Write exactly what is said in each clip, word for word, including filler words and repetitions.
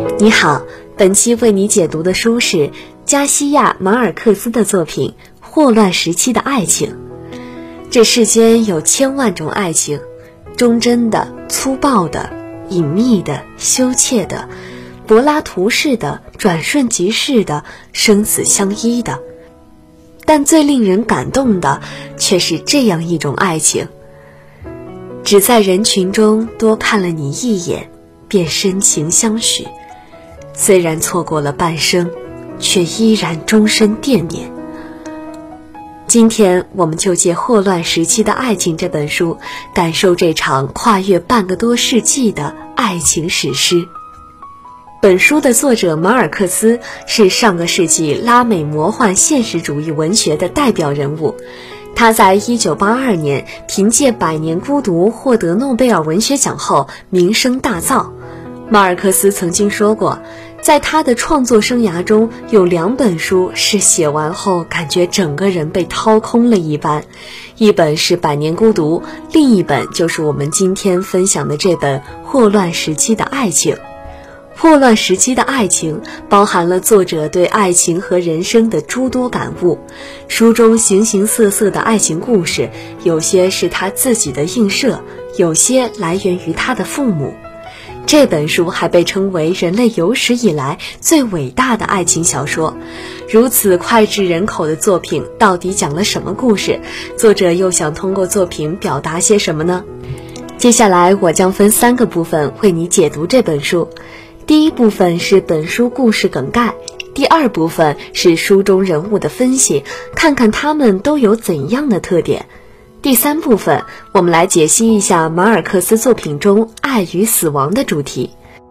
你好，本期为你解读的书是加西亚·马尔克斯的作品《霍乱时期的爱情》。这世间有千万种爱情，忠贞的、粗暴的、隐秘的、羞怯的、柏拉图式的、转瞬即逝的、生死相依的。但最令人感动的却是这样一种爱情，只在人群中多看了你一眼，便深情相许，虽然错过了半生，却依然终身惦念。今天我们就借《霍乱时期的爱情》这本书，感受这场跨越半个多世纪的爱情史诗。本书的作者马尔克斯是上个世纪拉美魔幻现实主义文学的代表人物，他在一九八二年凭借《百年孤独》获得诺贝尔文学奖后名声大噪。马尔克斯曾经说过，在他的创作生涯中有两本书是写完后感觉整个人被掏空了一般，一本是《百年孤独》，另一本就是我们今天分享的这本《霍乱时期的爱情》。霍乱时期的爱情包含了作者对爱情和人生的诸多感悟，书中形形色色的爱情故事，有些是他自己的映射，有些来源于他的父母。这本书还被称为人类有史以来最伟大的爱情小说。如此脍炙人口的作品到底讲了什么故事？作者又想通过作品表达些什么呢？接下来我将分三个部分为你解读这本书。第一部分是本书故事梗概，第二部分是书中人物的分析，看看他们都有怎样的特点。第三部分，我们来解析一下马尔克斯作品中爱与死亡的主题。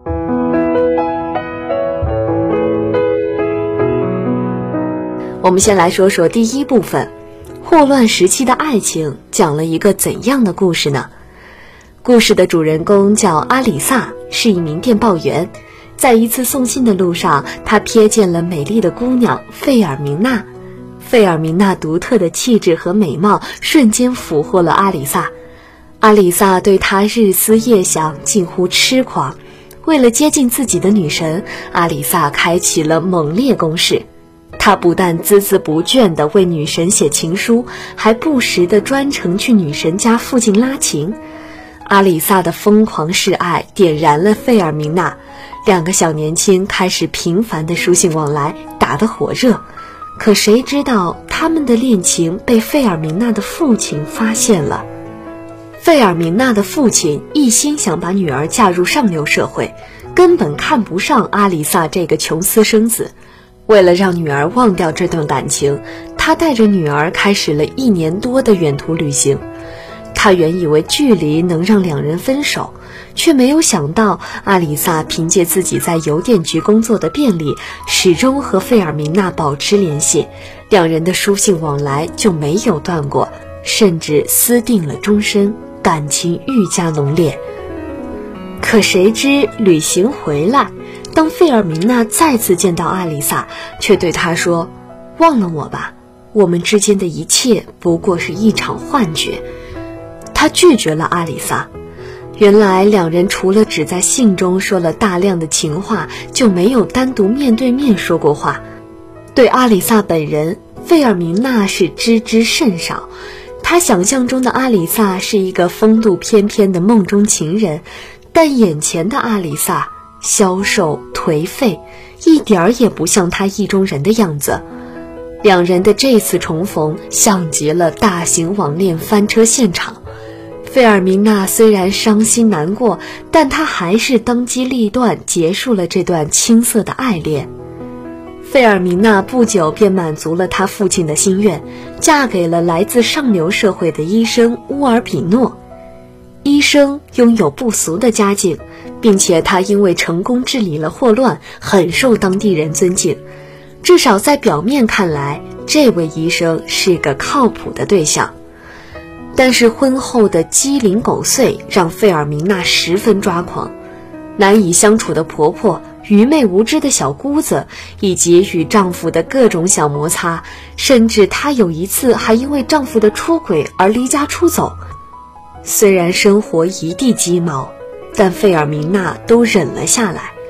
我们先来说说第一部分，霍乱时期的爱情讲了一个怎样的故事呢？故事的主人公叫阿里萨，是一名电报员。在一次送信的路上，他瞥见了美丽的姑娘费尔明娜。费尔明娜独特的气质和美貌瞬间俘获了阿里萨。阿里萨对她日思夜想，近乎痴狂。为了接近自己的女神，阿里萨开启了猛烈攻势。他不但孜孜不倦地为女神写情书，还不时地专程去女神家附近拉琴。阿里萨的疯狂示爱点燃了费尔明娜，两个小年轻开始频繁的书信往来，打得火热。可谁知道他们的恋情被费尔明娜的父亲发现了。费尔明娜的父亲一心想把女儿嫁入上流社会，根本看不上阿里萨这个穷私生子。为了让女儿忘掉这段感情，他带着女儿开始了一年多的远途旅行。他原以为距离能让两人分手，却没有想到阿里萨凭借自己在邮电局工作的便利，始终和费尔明娜保持联系，两人的书信往来就没有断过，甚至私定了终身，感情愈加浓烈。可谁知旅行回来，当费尔明娜再次见到阿里萨，却对他说：“忘了我吧，我们之间的一切不过是一场幻觉。”他拒绝了阿里萨。原来两人除了只在信中说了大量的情话，就没有单独面对面说过话。对阿里萨本人，费尔明娜是知之甚少。他想象中的阿里萨是一个风度翩翩的梦中情人，但眼前的阿里萨消瘦颓废，一点儿也不像他意中人的样子。两人的这次重逢像极了大型网恋翻车现场。费尔明娜虽然伤心难过，但她还是当机立断结束了这段青涩的爱恋。费尔明娜不久便满足了她父亲的心愿，嫁给了来自上流社会的医生乌尔比诺。医生拥有不俗的家境，并且他因为成功治理了霍乱，很受当地人尊敬。至少在表面看来，这位医生是个靠谱的对象。但是婚后的鸡零狗碎让费尔明娜十分抓狂，难以相处的婆婆、愚昧无知的小姑子，以及与丈夫的各种小摩擦，甚至她有一次还因为丈夫的出轨而离家出走。虽然生活一地鸡毛，但费尔明娜都忍了下来。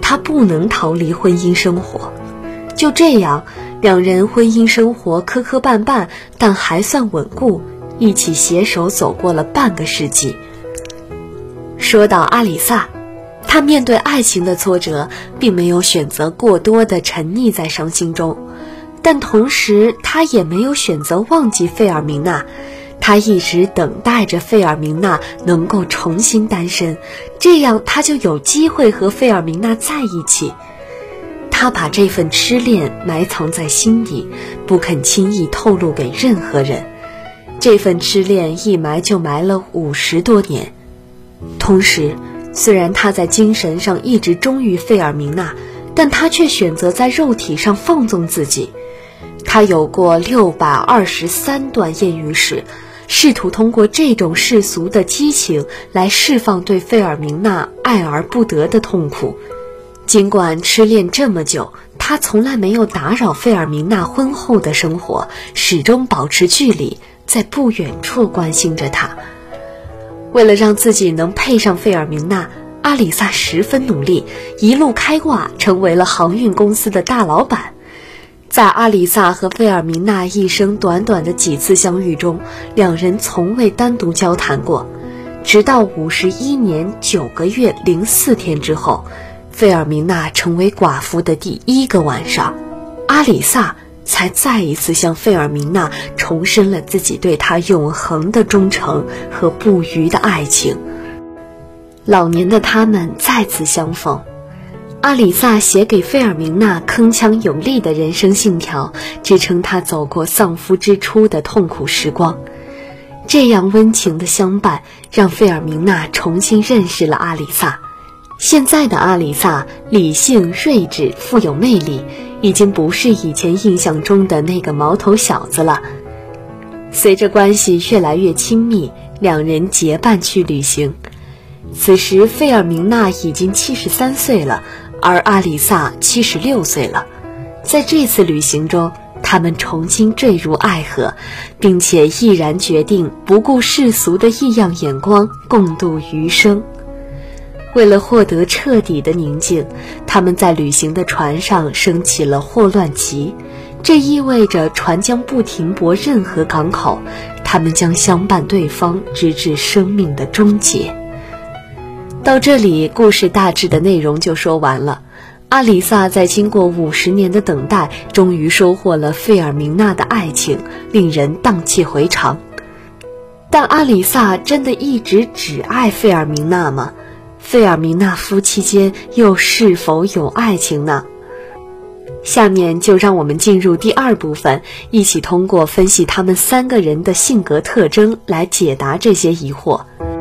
他不能逃离婚姻生活。就这样，两人婚姻生活磕磕绊绊，但还算稳固，一起携手走过了半个世纪。说到阿里萨，他面对爱情的挫折，并没有选择过多的沉溺在伤心中，但同时他也没有选择忘记费尔明娜。他一直等待着费尔明娜能够重新单身，这样他就有机会和费尔明娜在一起。他把这份痴恋埋藏在心里，不肯轻易透露给任何人。这份痴恋一埋就埋了五十多年。同时，虽然他在精神上一直忠于费尔明娜，但他却选择在肉体上放纵自己。他有过六百二十三段艳遇史，试图通过这种世俗的激情来释放对费尔明娜爱而不得的痛苦。尽管痴恋这么久，他从来没有打扰费尔明娜婚后的生活，始终保持距离，在不远处关心着她。为了让自己能配上费尔明娜，阿里萨十分努力，一路开挂，成为了航运公司的大老板。在阿里萨和费尔明娜一生短短的几次相遇中，两人从未单独交谈过。直到五十一年九个月零四天之后，费尔明娜成为寡妇的第一个晚上，阿里萨才再一次向费尔明娜重申了自己对她永恒的忠诚和不渝的爱情。老年的他们再次相逢，阿里萨写给费尔明娜铿锵有力的人生信条，支撑她走过丧夫之初的痛苦时光。这样温情的相伴，让费尔明娜重新认识了阿里萨。现在的阿里萨理性、睿智、富有魅力，已经不是以前印象中的那个毛头小子了。随着关系越来越亲密，两人结伴去旅行。此时费尔明娜已经七十三岁了，而阿里萨七十六岁了。在这次旅行中，他们重新坠入爱河，并且毅然决定不顾世俗的异样眼光，共度余生。为了获得彻底的宁静，他们在旅行的船上升起了霍乱旗，这意味着船将不停泊任何港口，他们将相伴对方直至生命的终结。到这里，故事大致的内容就说完了。阿里萨在经过五十年的等待，终于收获了费尔明娜的爱情，令人荡气回肠。但阿里萨真的一直只爱费尔明娜吗？费尔明娜夫妻间又是否有爱情呢？下面就让我们进入第二部分，一起通过分析他们三个人的性格特征来解答这些疑惑。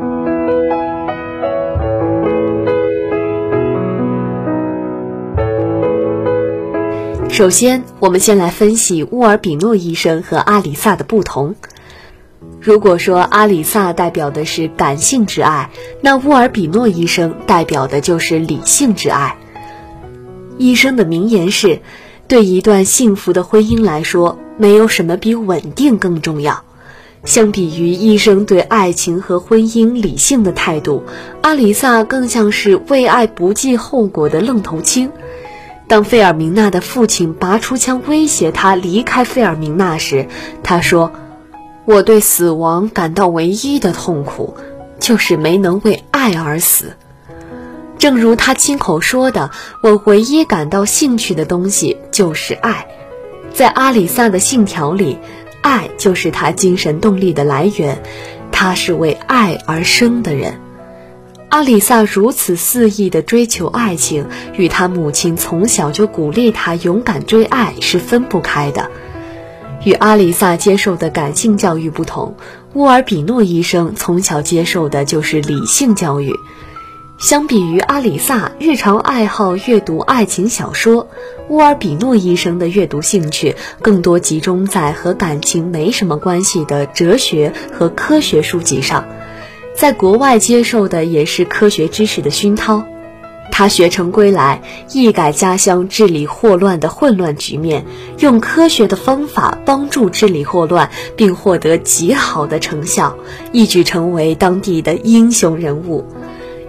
首先，我们先来分析乌尔比诺医生和阿里萨的不同。如果说阿里萨代表的是感性之爱，那乌尔比诺医生代表的就是理性之爱。医生的名言是，对一段幸福的婚姻来说，没有什么比稳定更重要。相比于医生对爱情和婚姻理性的态度，阿里萨更像是为爱不计后果的愣头青。当费尔明娜的父亲拔出枪威胁他离开费尔明娜时，他说，我对死亡感到唯一的痛苦，就是没能为爱而死。正如他亲口说的，我唯一感到兴趣的东西就是爱。在阿里萨的信条里，爱就是他精神动力的来源，他是为爱而生的人。阿里萨如此肆意地追求爱情，与他母亲从小就鼓励他勇敢追爱是分不开的。与阿里萨接受的感性教育不同，乌尔比诺医生从小接受的就是理性教育。相比于阿里萨日常爱好阅读爱情小说，乌尔比诺医生的阅读兴趣更多集中在和感情没什么关系的哲学和科学书籍上。在国外接受的也是科学知识的熏陶。他学成归来，一改家乡治理霍乱的混乱局面，用科学的方法帮助治理霍乱，并获得极好的成效，一举成为当地的英雄人物。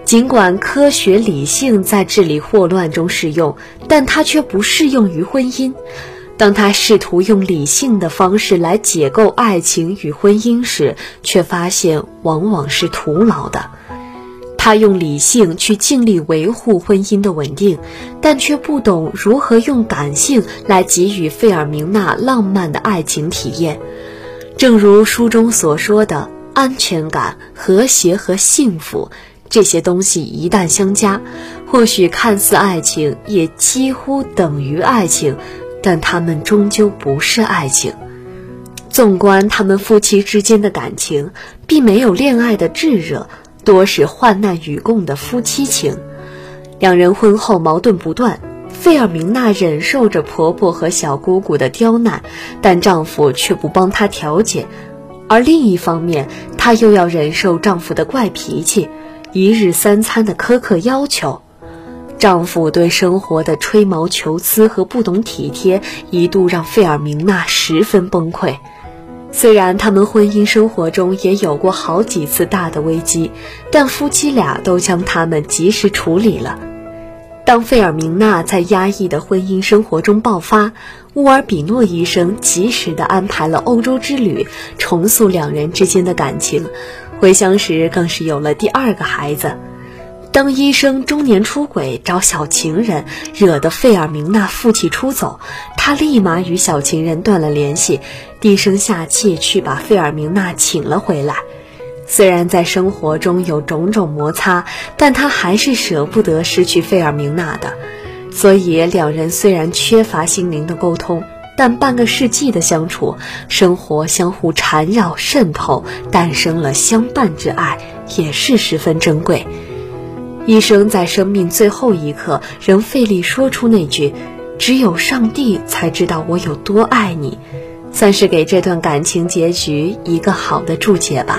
尽管科学理性在治理霍乱中适用，但它却不适用于婚姻。当他试图用理性的方式来解构爱情与婚姻时，却发现往往是徒劳的。他用理性去尽力维护婚姻的稳定，但却不懂如何用感性来给予费尔明娜浪漫的爱情体验。正如书中所说的，安全感、和谐和幸福，这些东西一旦相加，或许看似爱情，也几乎等于爱情，但他们终究不是爱情。纵观他们夫妻之间的感情，并没有恋爱的炙热，多是患难与共的夫妻情。两人婚后矛盾不断，费尔明娜忍受着婆婆和小姑姑的刁难，但丈夫却不帮她调解。而另一方面，她又要忍受丈夫的怪脾气，一日三餐的苛刻要求。丈夫对生活的吹毛求疵和不懂体贴，一度让费尔明娜十分崩溃。虽然他们婚姻生活中也有过好几次大的危机，但夫妻俩都将他们及时处理了。当费尔明娜在压抑的婚姻生活中爆发，乌尔比诺医生及时地安排了欧洲之旅，重塑两人之间的感情。回乡时更是有了第二个孩子。当医生中年出轨找小情人，惹得费尔明娜负气出走，他立马与小情人断了联系，低声下气去把费尔明娜请了回来。虽然在生活中有种种摩擦，但他还是舍不得失去费尔明娜的。所以两人虽然缺乏心灵的沟通，但半个世纪的相处，生活相互缠绕渗透，诞生了相伴之爱，也是十分珍贵。医生在生命最后一刻仍费力说出那句只有上帝才知道我有多爱你，算是给这段感情结局一个好的注解吧。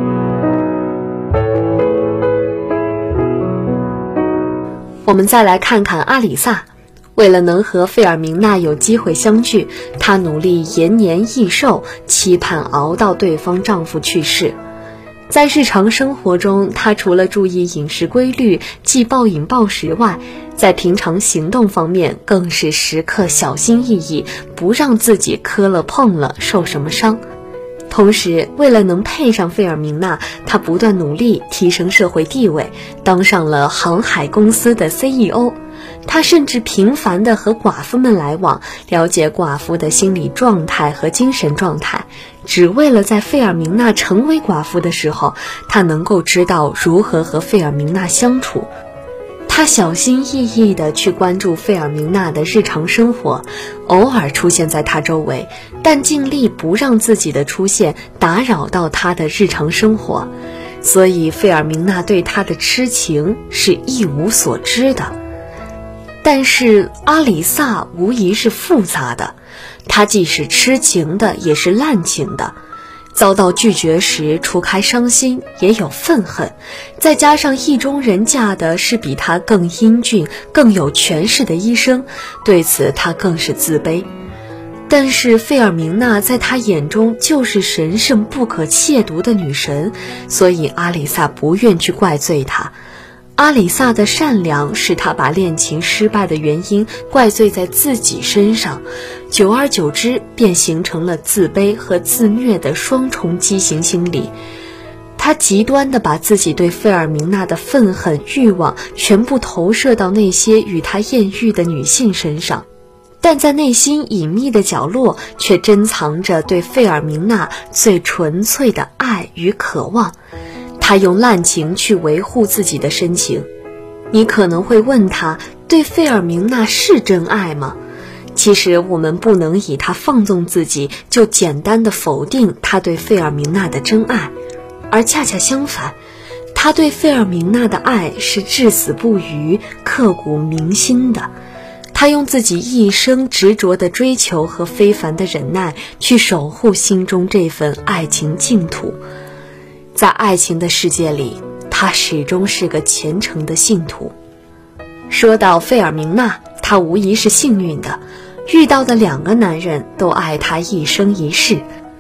我们再来看看阿里萨，为了能和费尔明娜有机会相聚，她努力延年益寿，期盼熬到对方丈夫去世。在日常生活中，她除了注意饮食规律，忌暴饮暴食外，在平常行动方面更是时刻小心翼翼，不让自己磕了碰了受什么伤。同时，为了能配上费尔明娜，她不断努力提升社会地位，当上了航海公司的 C E O。她甚至频繁地和寡妇们来往，了解寡妇的心理状态和精神状态，只为了在费尔明娜成为寡妇的时候，她能够知道如何和费尔明娜相处。她小心翼翼地去关注费尔明娜的日常生活，偶尔出现在她周围，但尽力不让自己的出现打扰到她的日常生活。所以费尔明娜对她的痴情是一无所知的。但是阿里萨无疑是复杂的，她既是痴情的，也是滥情的。遭到拒绝时，除开伤心，也有愤恨，再加上意中人嫁的是比她更英俊、更有权势的医生，对此她更是自卑。但是费尔明娜在她眼中就是神圣不可亵渎的女神，所以阿里萨不愿去怪罪她。阿里萨的善良使她把恋情失败的原因怪罪在自己身上，久而久之便形成了自卑和自虐的双重畸形心理。她极端地把自己对费尔明娜的愤恨、欲望全部投射到那些与她艳遇的女性身上，但在内心隐秘的角落却珍藏着对费尔明娜最纯粹的爱与渴望。他用滥情去维护自己的深情。你可能会问他，对费尔明娜是真爱吗？其实我们不能以他放纵自己就简单的否定他对费尔明娜的真爱，而恰恰相反，他对费尔明娜的爱是至死不渝、刻骨铭心的。他用自己一生执着的追求和非凡的忍耐去守护心中这份爱情净土。在爱情的世界里，他始终是个虔诚的信徒。说到费尔明娜，她无疑是幸运的，遇到的两个男人都爱她一生一世。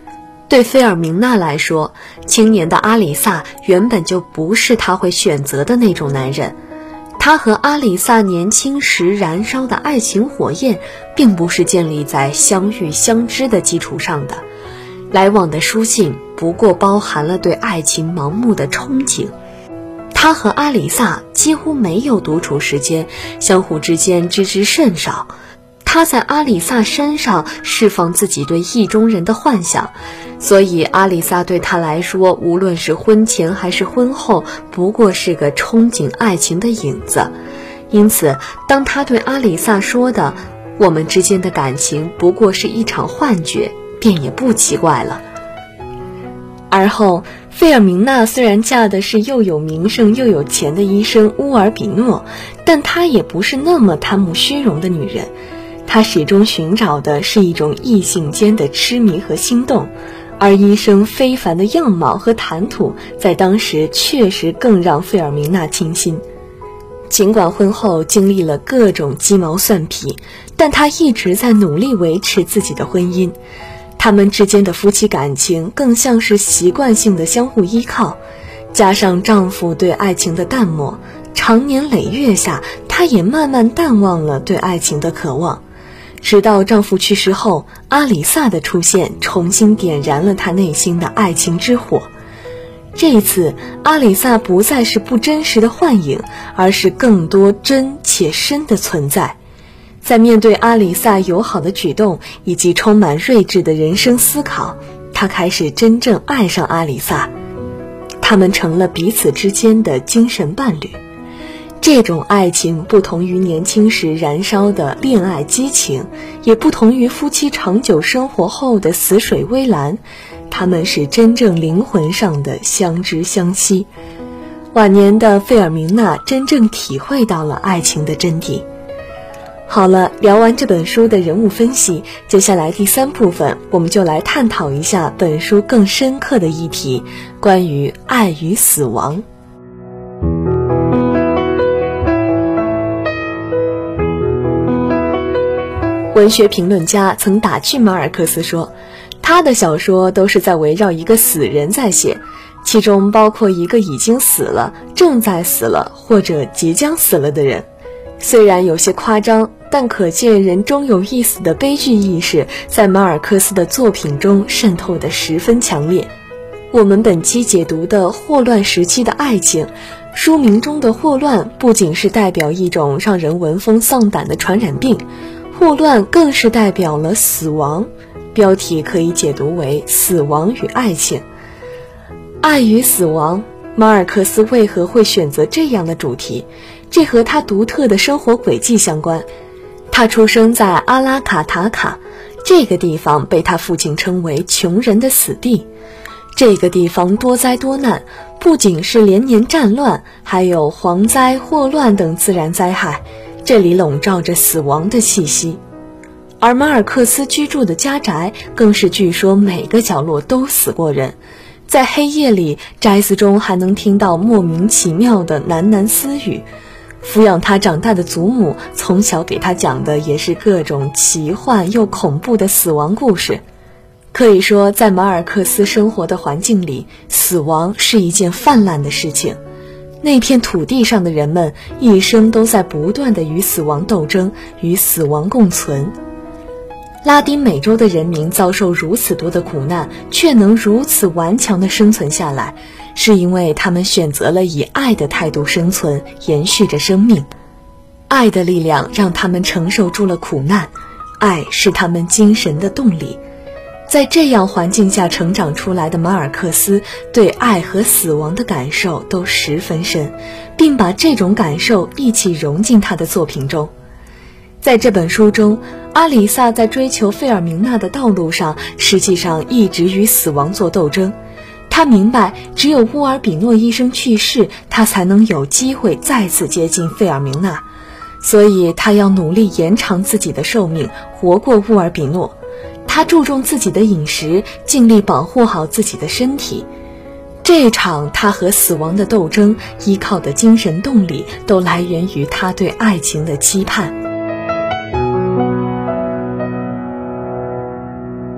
对费尔明娜来说，青年的阿里萨原本就不是他会选择的那种男人。他和阿里萨年轻时燃烧的爱情火焰，并不是建立在相遇相知的基础上的。来往的书信不过包含了对爱情盲目的憧憬。他和阿里萨几乎没有独处时间，相互之间知之甚少。他在阿里萨身上释放自己对意中人的幻想，所以阿里萨对他来说，无论是婚前还是婚后，不过是个憧憬爱情的影子。因此，当他对阿里萨说的“我们之间的感情不过是一场幻觉”，便也不奇怪了。而后，费尔明娜虽然嫁的是又有名声又有钱的医生乌尔比诺，但她也不是那么贪慕虚荣的女人。她始终寻找的是一种异性间的痴迷和心动，而医生非凡的样貌和谈吐在当时确实更让费尔明娜倾心。尽管婚后经历了各种鸡毛蒜皮，但她一直在努力维持自己的婚姻。他们之间的夫妻感情更像是习惯性的相互依靠，加上丈夫对爱情的淡漠，长年累月下，她也慢慢淡忘了对爱情的渴望。直到丈夫去世后，阿里萨的出现重新点燃了她内心的爱情之火。这一次，阿里萨不再是不真实的幻影，而是更多真且深的存在。在面对阿里萨友好的举动以及充满睿智的人生思考，他开始真正爱上阿里萨，他们成了彼此之间的精神伴侣。这种爱情不同于年轻时燃烧的恋爱激情，也不同于夫妻长久生活后的死水微澜，他们是真正灵魂上的相知相惜。晚年的费尔明娜真正体会到了爱情的真谛。好了，聊完这本书的人物分析，接下来第三部分我们就来探讨一下本书更深刻的议题，关于爱与死亡。文学评论家曾打趣马尔克斯说，他的小说都是在围绕一个死人在写，其中包括一个已经死了、正在死了或者即将死了的人。虽然有些夸张，但可见人终有一死的悲剧意识在马尔克斯的作品中渗透得十分强烈。我们本期解读的霍乱时期的爱情，书名中的霍乱不仅是代表一种让人闻风丧胆的传染病，霍乱更是代表了死亡，标题可以解读为死亡与爱情。爱与死亡，马尔克斯为何会选择这样的主题？这和他独特的生活轨迹相关。他出生在阿拉卡塔卡，这个地方被他父亲称为穷人的死地。这个地方多灾多难，不仅是连年战乱，还有蝗灾、霍乱等自然灾害，这里笼罩着死亡的气息。而马尔克斯居住的家宅更是据说每个角落都死过人，在黑夜里，宅子中还能听到莫名其妙的喃喃私语。抚养他长大的祖母从小给他讲的也是各种奇幻又恐怖的死亡故事。可以说，在马尔克斯生活的环境里，死亡是一件泛滥的事情。那片土地上的人们一生都在不断地与死亡斗争，与死亡共存。拉丁美洲的人民遭受如此多的苦难，却能如此顽强地生存下来，是因为他们选择了以爱的态度生存，延续着生命。爱的力量让他们承受住了苦难，爱是他们精神的动力。在这样环境下成长出来的马尔克斯，对爱和死亡的感受都十分深，并把这种感受一起融进他的作品中。在这本书中，阿里萨在追求费尔明娜的道路上，实际上一直与死亡做斗争。他明白，只有乌尔比诺医生去世，他才能有机会再次接近费尔明娜，所以他要努力延长自己的寿命，活过乌尔比诺。他注重自己的饮食，尽力保护好自己的身体。这场他和死亡的斗争，依靠的精神动力，都来源于他对爱情的期盼。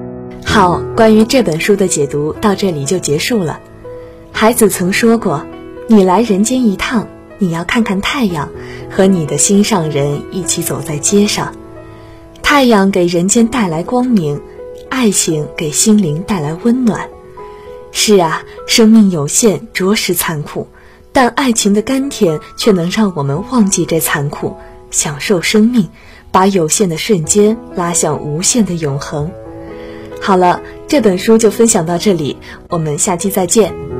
好，关于这本书的解读到这里就结束了。孩子曾说过，你来人间一趟，你要看看太阳，和你的心上人一起走在街上。太阳给人间带来光明，爱情给心灵带来温暖。是啊，生命有限，着实残酷，但爱情的甘甜却能让我们忘记这残酷，享受生命，把有限的瞬间拉向无限的永恒。好了，这本书就分享到这里，我们下期再见。